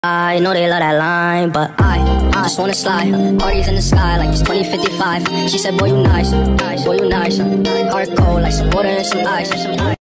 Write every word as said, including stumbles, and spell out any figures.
I know they love that line, but I, I just wanna slide. Parties in the sky like it's twenty fifty-five. She said, boy, you nice, boy, you nice. Heart cold like some water and some ice.